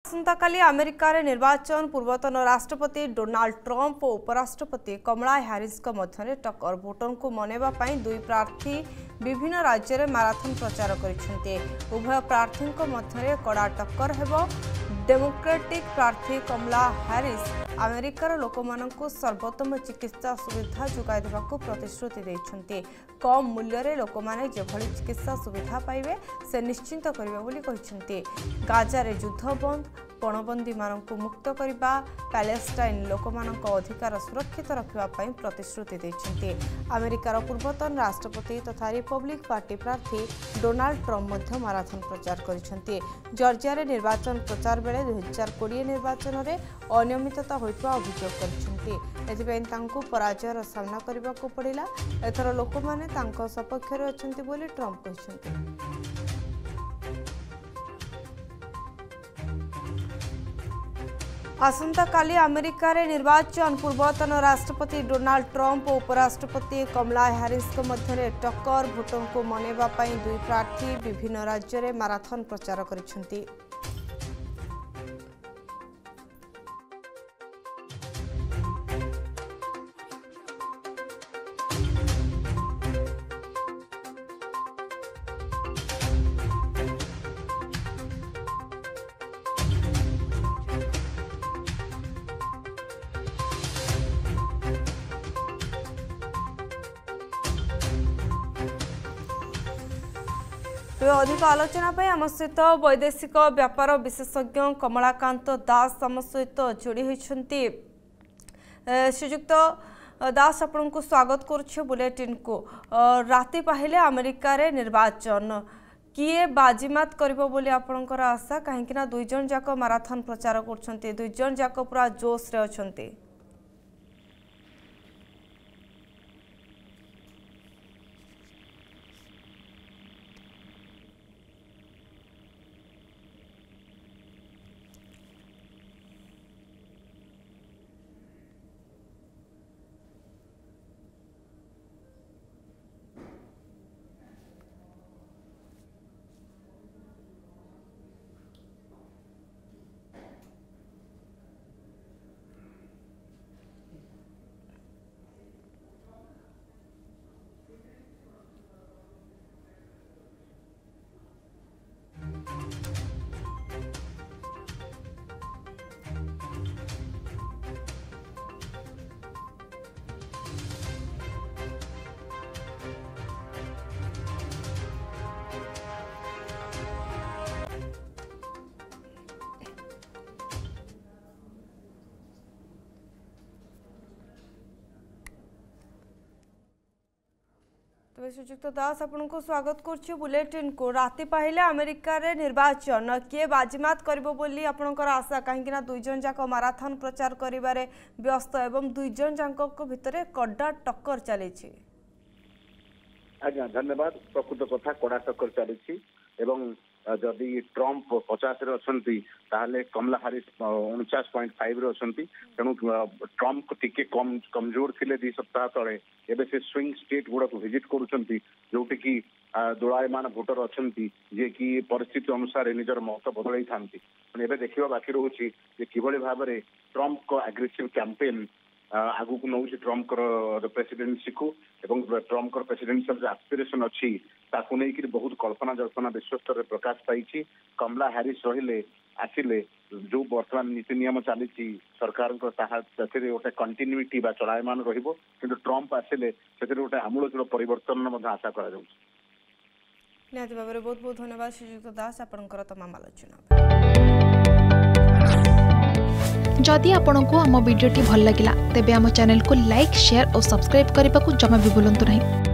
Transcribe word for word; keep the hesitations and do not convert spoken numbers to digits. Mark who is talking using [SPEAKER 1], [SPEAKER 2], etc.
[SPEAKER 1] आसंताकाली America रे निर्वाचन पूर्वतन राष्ट्रपति डोनाल्ड ट्रंप और उपराष्ट्रपति कमला हैरिस मध्य टक्कर भोटर को मनैबा दुई प्रार्थी विभिन्न राज्य में माराथन प्रचार करिसेंते। उभय प्रार्थी मध्य कड़ा टक्कर हेबो। डेमोक्रेटिक प्रार्थी कमला हैरिस अमेरिकार लोकमानंकु सर्वोत्तम चिकित्सा सुविधा जोगाई देबाकु प्रतिश्रुति दैछन्ते। कम मूल्य रे लोकमाने जेभली चिकित्सा सुविधा पाइबे से निश्चिंत करिबा बोली कहिसन्ते। गाजा रे युद्ध बंद, पणबंदी मानंकु मुक्त करिबा, पैलेस्टाइन लोकमानंक अधिकार सुरक्षित रखिबा पई प्रतिश्रुति दैछन्ते। अमेरिकार पूर्वतन राष्ट्रपति तथा रिपब्लिक पार्टी प्रार्थी डोनाल्ड ट्रंप मध्य माराथन प्रचार करिसन्ते। जॉर्जिया रे निर्वाचन प्रचार बेले दो हज़ार बीस निर्वाचन रे अनियमितता होइतबा अभियोग करिसन्ते। एथिबेन तांकु पराजयर सामना करबाकू पड़िला। एथर लोकमाने तांको सपक्ष रे अछन्ति बोली ट्रंप कहिसन्ते। आसंताकाली अमेरिका रे निर्वाचन पूर्वतन राष्ट्रपति डोनाल्ड ट्रंप और उपराष्ट्रपति कमला हैरिस मध्य टक्कर भोटर को मनैबा दुई प्रार्थी विभिन्न राज्य में माराथन प्रचार करिसेंते। अधिक आलोचना आम सहित वैदेशिक व्यापार विशेषज्ञ कमलाकांत दास आम सहित जोड़ी होती। श्रीजुक्त दास आपण को स्वागत करुच्छे बुलेटिन को। राति पाहिले अमेरिका रे निर्वाचन किए बाजीमात करिबो बोली आपणकर आशा कहीं दुई जन जाक माराथन प्रचार कर दुई जन जाक पूरा जोश रे अछंती। श्रीजुक्त दास आपण को स्वागत करछु बुलेटिन को। राति पाहिले अमेरिका रे निर्वाचन किए बाजीमात करिबो बोली आपणकर आशा कहीं दुई जन जाक माराथन प्रचार करिबारे व्यस्त एवं दुई जन जाक भितरे कड़ा टक्कर चली।
[SPEAKER 2] आज्ञा धन्यवाद। प्रकृत कथा कड़ा टक्कर चली एवं जदि ट्रंप पचास रे अछंती ताहले कमला हैरिस उनचास पॉइंट फाइव रे अछंती। तेणु ट्रंप को टिके कम कमजोर थिले दी सप्ताह तले एबे से स्विंग स्टेट गुड़ा को विजिट करूछंती जोटी की दोलायमान भोटर अछंती जे की परिस्थिति अनुसार निजर मत बदलाई थांती। एबे देखिबा बाकी रहउची जे किबळी भाबरे ट्रंप को एग्रेसिव कैंपेन आगु को नौ ट्रंप कर प्रेसिडेंसी को एवं ट्रंप कर प्रेसिडेंशियल एस्पिरेशन अच्छी ताकू नहीं बहुत कल्पना जल्पना विश्व स्तर में प्रकाश पाई। कमला हैरिस रहिले आसिले जो वर्तमान नीति नियम चली सरकार गोटे कंटिन्यूटी बा चलायमान रहिबो किंतु ट्रंप आसिले गोटे आमूलचूल परिवर्तन आशा करा जाउछि।
[SPEAKER 1] निहाती भाव बहुत बहुत धन्यवाद श्रीजुक्त दास आपणकर तमाम आलोचना।
[SPEAKER 3] जदि आपंक आम भिडी भल लगा तेब आम चैनल को लाइक शेयर और सब्सक्राइब करने को जमा भी भूलु नहीं।